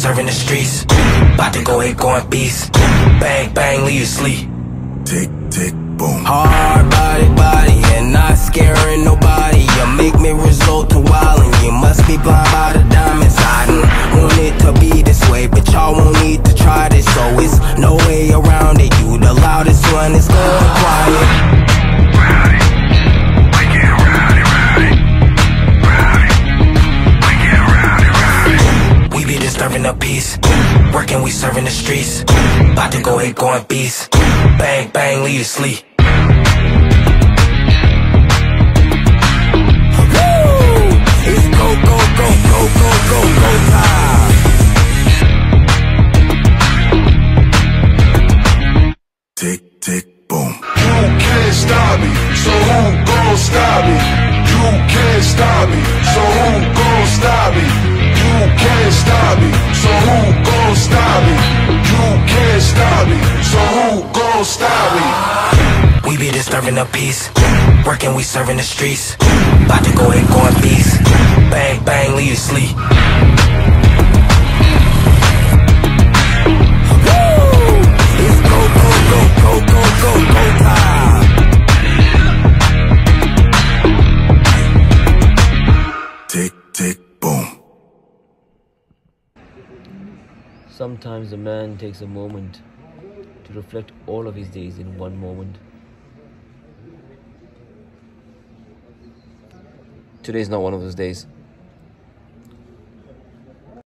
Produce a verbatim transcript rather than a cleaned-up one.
serving the streets. About to go ahead, going beast. Bang, bang, leave you sleep. Tick, tick, boom. Hard body, body, and not scaring nobody. You make me resort to wildin'. You must be blind by the diamonds. I done want it to be this way, but y'all won't need to try this, so it's no way around it. You the loudest one, it's going quiet. Rowdy, we get rowdy, rowdy, rowdy, we get rowdy, rowdy. We be disturbing the peace, working, we serving the streets. About to go ahead, going beast. Bang, bang, leave you sleep. It's go, go, go, go, go, go, go time. Tick, tick, boom. You can't stop me, so who gon' stop me? You can't stop me, so who gon' stop me? You can't stop me, so who gon' stop me? You can't stop me, so who gon' stop me? We be disturbing the peace, working, we serving the streets. About to go ahead, going beast. Bang, bang, leave you sleep. It's go, go, go, go, go, go, go time. Tick, tick, boom. Sometimes a man takes a moment to reflect all of his days in one moment. Today is not one of those days.